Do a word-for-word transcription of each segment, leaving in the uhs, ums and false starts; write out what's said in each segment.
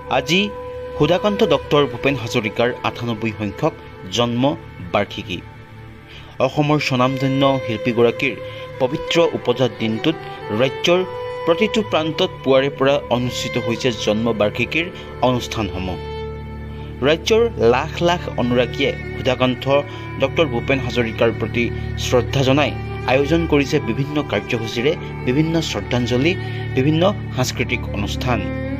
আজি সুধাকান্ত ডক্টৰ ভূপেন হাজৰিকাৰ আঠানব্বৈ সংখ্যক জন্ম বাৰ্ষিকী। অসমৰ স্বনামধন্য শিল্পীগৰাকীৰ পবিত্ৰ উপজা দিনটোত ৰাজ্যৰ প্ৰতিটো প্ৰান্তত পুৱাৰে পৰা অনুষ্ঠিত হৈছে জন্ম বাৰ্ষিকীৰ অনুষ্ঠানসমূহ। ৰাজ্যৰ লাখ লাখ অনুৰাগীয়ে সুধাকান্ত ডক্টৰ ভূপেন হাজৰিকাৰ প্ৰতি শ্ৰদ্ধা জনাই আয়োজন কৰিছে বিভিন্ন কাৰ্যসূচীৰে বিভিন্ন শ্ৰদ্ধাঞ্জলি, বিভিন্ন সাংস্কৃতিক অনুষ্ঠান।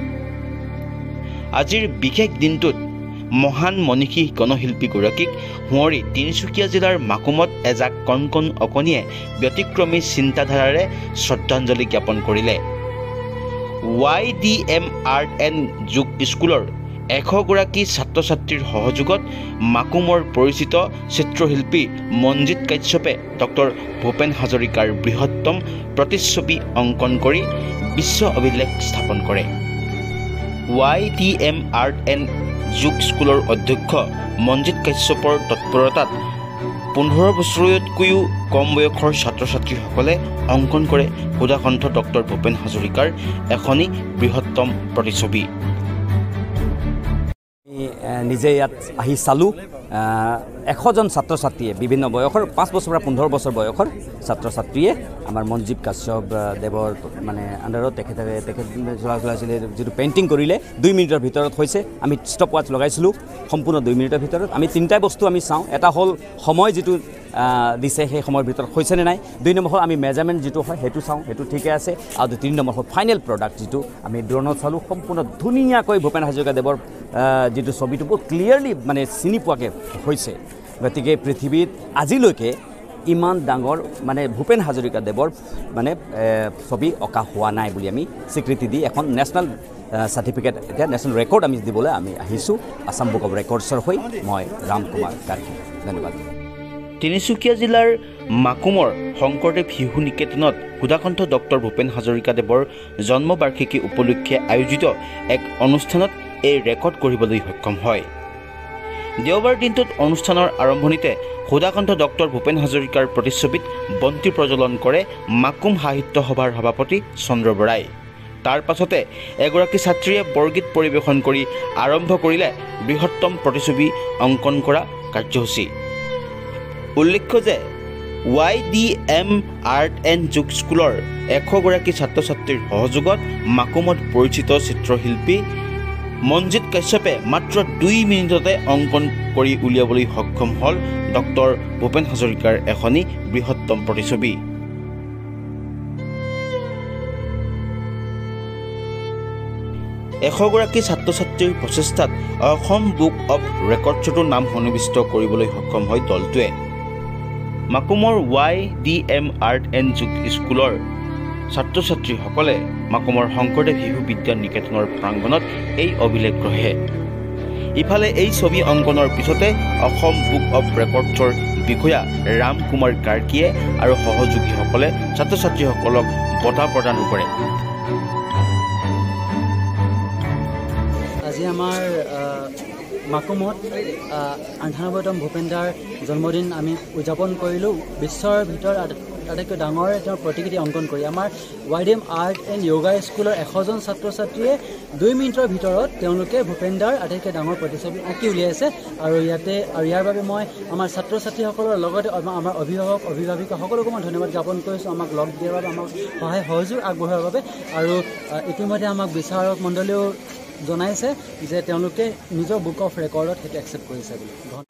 আজিৰ বিশেষ দিনটোত মহান মনীষী গণশিল্পীগৰাকীক সুঁৱৰি তিনিচুকীয়া জিলাৰ মাকুমত এজাক কণ কণ অকণিয়ে ব্যতিক্ৰমী চিন্তাধাৰাৰে শ্ৰদ্ধাঞ্জলি জ্ঞাপন কৰিলে। Y D M art and যোগ স্কুলৰ এশগৰাকী ছাত্ৰ ছাত্ৰীৰ সহযোগত মাকুমৰ পৰিচিত চিত্ৰশিল্পী মনজিৎ কাশ্যপে ডক্টৰ ভূপেন হাজৰিকাৰ বৃহত্তম প্ৰতিচ্ছবি অংকন কৰি বিশ্ব অভিলেখ স্থাপন কৰে। Y D M art and যোগ স্কুলৰ অধ্যক্ষ মনজিৎ কাশ্যপৰ তৎপৰতাত পোন্ধৰ বছৰতকৈও কম বয়সৰ ছাত্ৰ ছাত্ৰীসকলে অংকন কৰে সুধাকান্ত ডক্টৰ ভূপেন হাজৰিকাৰ এখনি বৃহত্তম প্ৰতিচ্ছবি। নিজে ইয়াত আহি চালোঁ এশজন ছাত্ৰ ছাত্ৰীয়ে বিভিন্ন বয়সৰ পাঁচ বছৰৰ পৰা পোন্ধৰ বছৰ বয়সৰ ছাত্ৰ ছাত্ৰীয়ে আমাৰ মনজিৎ কাশ্যপ দেৱৰ মানে আণ্ডাৰত তেখেতে তেখেত চলা চলাইছিলে যিটো পেইণ্টিং কৰিলে দুই মিনিটৰ ভিতৰত হৈছে। আমি ষ্টপ ৱাচ লগাইছিলোঁ সম্পূৰ্ণ দুই মিনিটৰ ভিতৰত। আমি তিনিটাই বস্তু আমি চাওঁ, এটা হ'ল সময় যিটো দিছে সেই সময়ৰ ভিতৰত হৈছেনে নাই, দুই নম্বৰ হ'ল আমি মেজাৰমেণ্ট যিটো হয় সেইটো চাওঁ, সেইটো ঠিকে আছে, আৰু তিনি নম্বৰ হ'ল ফাইনেল প্ৰডাক্ট যিটো আমি ড্ৰোনত চালোঁ। সম্পূৰ্ণ ধুনীয়াকৈ ভূপেন হাজৰিকা দেৱৰ যিটো ছবিটো বহুত ক্লিয়াৰলি মানে চিনি পোৱাকৈ হৈছে। গতিকে পৃথিৱীত আজিলৈকে ইমান ডাঙৰ মানে ভূপেন হাজৰিকা দেৱৰ মানে ছবি অঁকা হোৱা নাই বুলি আমি স্বীকৃতি দি এখন নেশ্যনেল চাৰ্টিফিকেট এতিয়া নেশ্যনেল ৰেকৰ্ড আমি দিবলৈ আমি আহিছোঁ আছাম বুক অফ ৰেকৰ্ডছৰ হৈ। মই ৰাম কুমাৰ কাৰ্কি, ধন্যবাদ। তিনিচুকীয়া জিলাৰ মাকুমৰ শংকৰদেৱ শিশু নিকেতনত সুধাকান্ত ডক্টৰ ভূপেন হাজৰিকা দেৱৰ জন্মবাৰ্ষিকী উপলক্ষে আয়োজিত এক অনুষ্ঠানত এই ৰেকৰ্ড কৰিবলৈ সক্ষম হয়। দেওবাৰ দিনটোত অনুষ্ঠানৰ আৰম্ভণিতে সুধাকান্ত ডক্টৰ ভূপেন হাজৰিকাৰ প্ৰতিচ্ছবিত বন্তি প্ৰজ্বলন কৰে মাকুম সাহিত্য সভাৰ সভাপতি চন্দ্ৰ বৰাই। তাৰ পাছতে এগৰাকী ছাত্ৰীয়ে বৰগীত পৰিৱেশন কৰি আৰম্ভ কৰিলে বৃহত্তম প্ৰতিচ্ছবি অংকন কৰা কাৰ্যসূচী। উল্লেখ্য যে Y D M art and যোগ স্কুলৰ এশগৰাকী ছাত্ৰ ছাত্ৰীৰ সহযোগত মাকুমত পৰিচিত চিত্ৰশিল্পী মনজিৎ কাশ্যপে মাত্ৰ দুই মিনিটতে অংকন কৰি উলিয়াবলৈ সক্ষম হ'ল ডক্টৰ ভূপেন হাজৰিকাৰ এখনি বৃহত্তম প্ৰতিচ্ছবি। এশগৰাকী ছাত্ৰ ছাত্ৰীৰ প্ৰচেষ্টাত অসম বুক অৱ ৰেকৰ্ডছতো নাম সন্নিৱিষ্ট কৰিবলৈ সক্ষম হয় দলটোৱে। মাকুমৰ Y D M art and যোগ স্কুলৰ ছাত্ৰ ছাত্ৰীসকলে মাকুমৰ শংকৰদেৱ শিশু বিদ্যা নিকেতনৰ প্ৰাংগণত এই অভিলেখ গঢ়ে। ইফালে এই ছবি অংকনৰ পিছতে অসম বুক অৱ ৰেকৰ্ডছৰ বিষয়া ৰাম কুমাৰ কাৰ্কিয়ে আৰু সহযোগীসকলে ছাত্ৰ ছাত্ৰীসকলক বঁটা প্ৰদান কৰে। আজি আমাৰ মাকুমত আঠানব্বৈতম ভূপেন দাৰ জন্মদিন আমি উদযাপন কৰিলোঁ বিশ্বৰ ভিতৰত আটাইতকৈ ডাঙৰ তেওঁৰ প্ৰতিকৃতি অংকন কৰি। আমাৰ Y D M art and yoga স্কুলৰ এশজন ছাত্ৰ ছাত্ৰীয়ে দুই মিনিটৰ ভিতৰত তেওঁলোকে ভূপেন দাৰ আটাইতকৈ ডাঙৰ প্ৰতিচ্ছবি আঁকি উলিয়াইছে। আৰু ইয়াতে আৰু ইয়াৰ বাবে মই আমাৰ ছাত্ৰ ছাত্ৰীসকলৰ লগতে আমাৰ অভিভাৱক অভিভাৱিকা সকলোকে মই ধন্যবাদ জ্ঞাপন কৰিছোঁ আমাক লগ দিয়াৰ বাবে, আমাক সহায় সহযোগ আগবঢ়োৱাৰ বাবে। আৰু ইতিমধ্যে আমাক বিচাৰক মণ্ডলীয়েও জনাইছে যে তেওঁলোকে নিজৰ বুক অফ ৰেকৰ্ডত সেইটো একচেপ্ট কৰিছে বুলি।